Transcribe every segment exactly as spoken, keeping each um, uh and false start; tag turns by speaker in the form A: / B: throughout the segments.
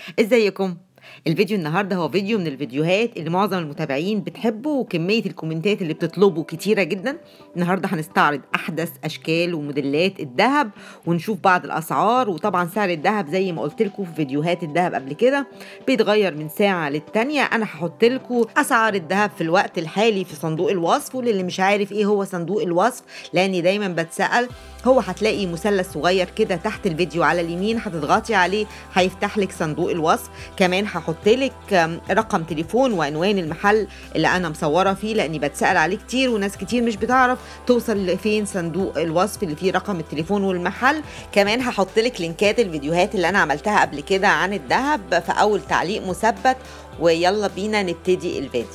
A: ازيكم؟ الفيديو النهارده هو فيديو من الفيديوهات اللي معظم المتابعين بتحبه، وكمية الكومنتات اللي بتطلبه كتيرة جدا. النهارده هنستعرض أحدث أشكال وموديلات الذهب، ونشوف بعض الأسعار. وطبعا سعر الذهب زي ما قلت لكم في فيديوهات الذهب قبل كده بيتغير من ساعة للتانية. أنا هحط لكم أسعار الذهب في الوقت الحالي في صندوق الوصف، وللي مش عارف إيه هو صندوق الوصف لأني دايما بتسأل، هو هتلاقي مثلث صغير كده تحت الفيديو على اليمين، هتضغطي عليه هيفتح لك صندوق الوصف. كمان هحط لك رقم تليفون وعنوان المحل اللي انا مصوره فيه، لاني بتسال عليه كتير وناس كتير مش بتعرف توصل لفين صندوق الوصف اللي فيه رقم التليفون والمحل. كمان هحط لك لينكات الفيديوهات اللي انا عملتها قبل كده عن الذهب في اول تعليق مثبت. ويلا بينا نبتدي الفيديو.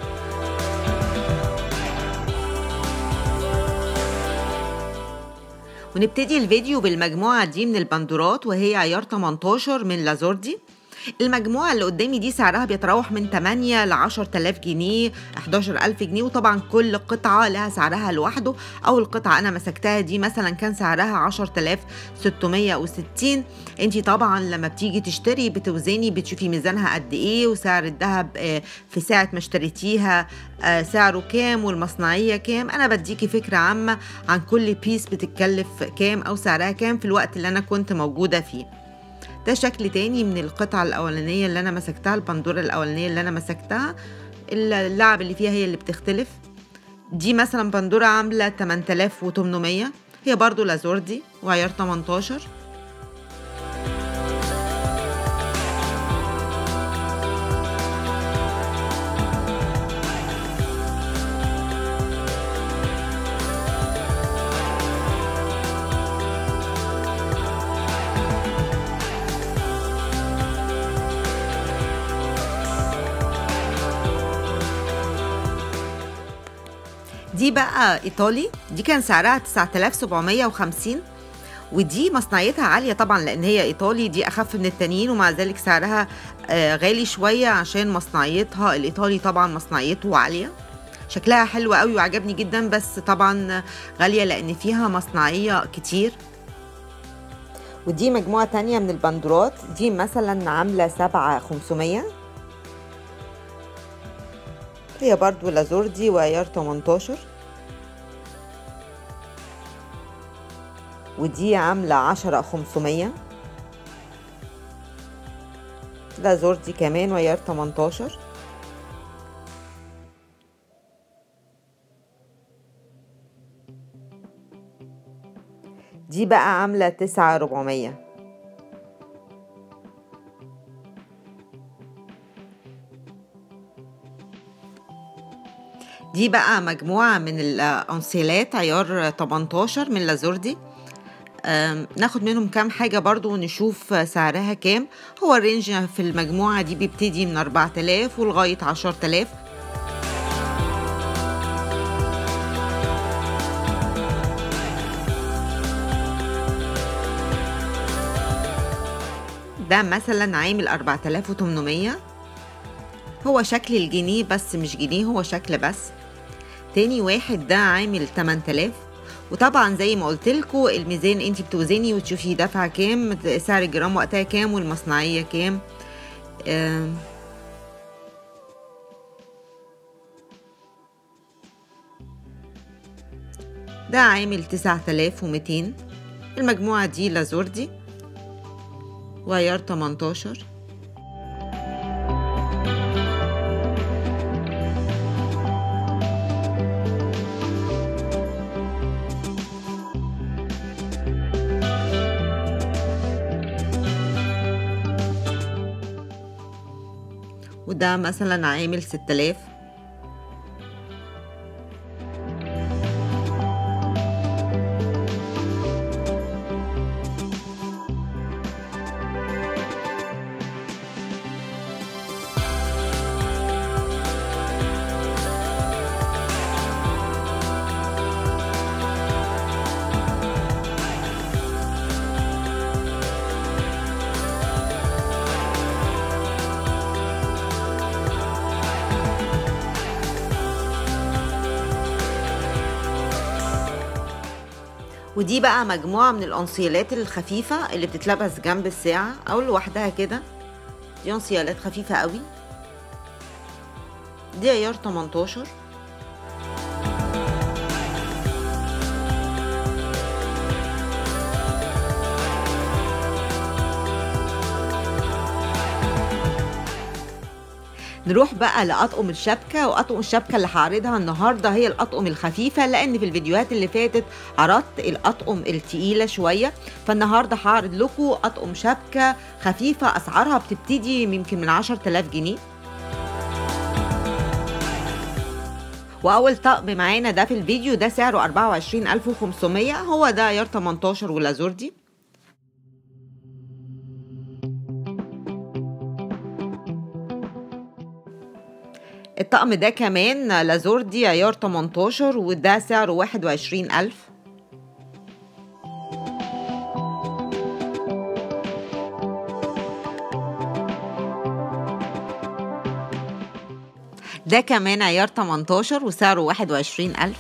A: ونبتدي الفيديو بالمجموعة دي من البندورات، وهي عيار تمنتاشر من لازوردي. المجموعة اللي قدامي دي سعرها بيتراوح من تمانية ل عشرة آلاف جنيه، حداشر ألف جنيه، وطبعا كل قطعة لها سعرها لوحده. أول قطعة أنا مسكتها دي مثلا كان سعرها عشرة آلاف ستمية وستين. انتي طبعا لما بتيجي تشتري بتوزني، بتشوفي ميزانها قد ايه، وسعر الذهب في ساعة ما اشتريتيها سعره كام، والمصنعية كام. أنا بديكي فكرة عامة عن كل بيس بتتكلف كام أو سعرها كام في الوقت اللي أنا كنت موجودة فيه. ده شكل تاني من القطعة الأولانية اللي أنا مسكتها، البندورة الأولانية اللي أنا مسكتها، اللعب اللي فيها هي اللي بتختلف. دي مثلا بندورة عاملة تمنية آلاف وتمنمية، هي برضو لازوردي وعيار تمنتاشر. دي بقى ايطالي، دي كان سعرها تسعة آلاف سبعمية وخمسين، ودي مصنعيتها عالية طبعا لان هي ايطالي. دي اخف من التانيين ومع ذلك سعرها آه غالي شوية عشان مصنعيتها. الايطالي طبعا مصنعيته عالية، شكلها حلو قوي وعجبني جدا، بس طبعا غالية لان فيها مصنعية كتير. ودي مجموعة تانية من البندورات، دي مثلا عاملة سبعة خمسمية، هي برضو لازوردي وعيار تمنتاشر. ودي عاملة عشرة خمسمية، لازوردي كمان وعيار تمنتاشر. دي بقى عاملة تسعة ربعمية. دي بقى مجموعة من الأنسيلات عيار تمنتاشر من لازوردي. ناخد منهم كام حاجة برضو ونشوف سعرها كام. هو الرينج في المجموعة دي بيبتدي من أربعة آلاف ولغاية عشرة آلاف. ده مثلا عامل أربعة آلاف وتمنمية، هو شكل الجنيه بس مش جنيه، هو شكل بس. تاني واحد ده عامل تمن آلاف، وطبعا زي ما قلت لكم الميزان انت بتوزني وتشوفي دفعه كام، سعر الجرام وقتها كام، والمصنعيه كام. آه ده عامل تسعة آلاف ومتين. المجموعه دي لازوردي وعيار تمنتاشر. وده مثلا عامل ستة آلاف. ودي بقى مجموعة من الأنسيلات الخفيفة اللي بتتلبس جنب الساعة أو لوحدها كده. دي انسيالات خفيفة قوي، دي عيار تمنتاشر. نروح بقى لأطقم الشبكة، وأطقم الشبكة اللي هعرضها النهاردة هي الأطقم الخفيفة، لأن في الفيديوهات اللي فاتت عرضت الأطقم التقيلة شوية، فالنهاردة هعرض لكم أطقم شبكة خفيفة أسعارها بتبتدي يمكن من عشرة آلاف جنيه. وأول طقم معانا ده في الفيديو ده سعره أربعة وعشرين ألف وخمسمية، هو ده عيار تمنتاشر ولازوردي. الطقم ده كمان لازوردي عيار تمنتاشر وده سعره واحد وعشرين ألف. ده كمان عيار تمنتاشر وسعره واحد وعشرين ألف.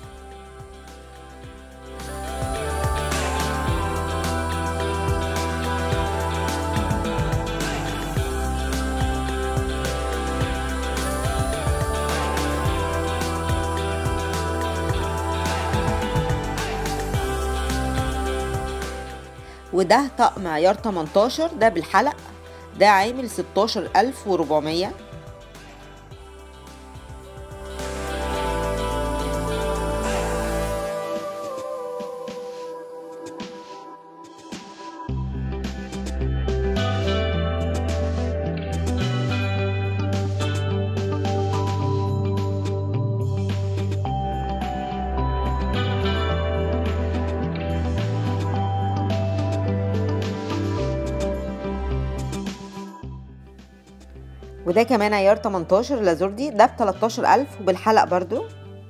A: وده طقم عيار تمنتاشر ده بالحلق، ده عامل ستاشر ألف وأربعمية. وده كمان عيار تمنتاشر لازوردي، ده ب تلتاشر ألف وبالحلق برضو.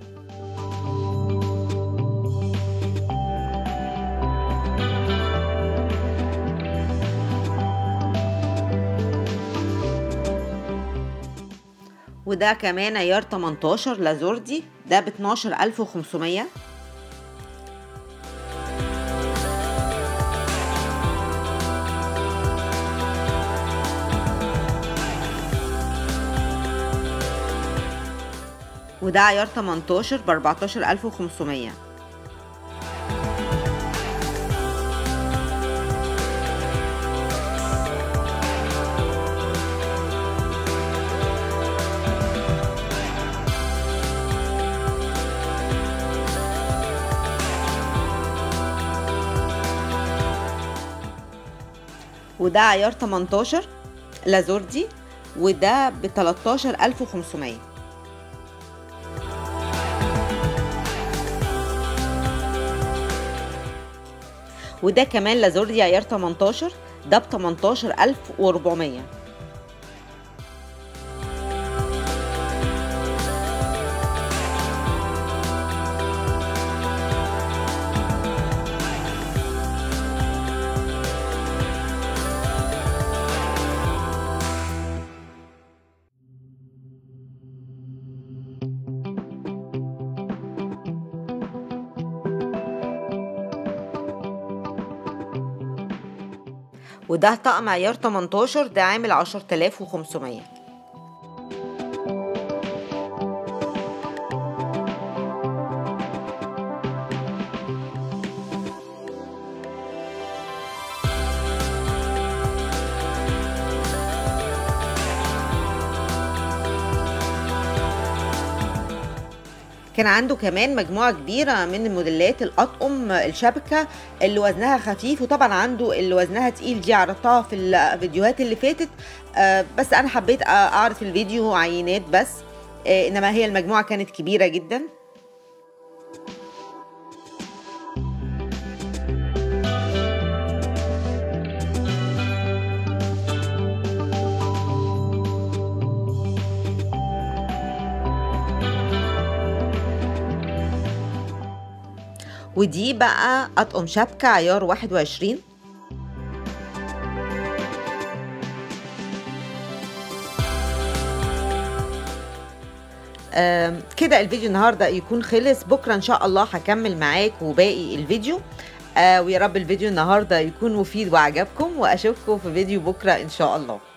A: وده كمان عيار تمنتاشر لازوردي، ده ب اتناشر ألف وخمسمية. وده عيار تمنتاشر ب أربعتاشر ألف وخمسمية. وده عيار تمنتاشر لازوردي وده ب تلتاشر ألف وخمسمية. وده كمان لازوردي عيار تمنتاشر، ده ب تمنتاشر ألف وأربعمية. وده طقم عيار تمنتاشر، ده عامل عشرة آلاف وخمسمية. كان عنده كمان مجموعة كبيرة من موديلات الأطقم الشبكة اللي وزنها خفيف، وطبعا عنده اللي وزنها تقيل دي عرضتها في الفيديوهات اللي فاتت، بس أنا حبيت أعرض في الفيديو عينات بس، إنما هي المجموعة كانت كبيرة جدا. ودي بقى أطقم شبكة عيار واحد وعشرين. كده الفيديو النهارده يكون خلص، بكره ان شاء الله هكمل معاكم باقي الفيديو، آه ويا رب الفيديو النهارده يكون مفيد وعجبكم، واشوفكم في فيديو بكره ان شاء الله.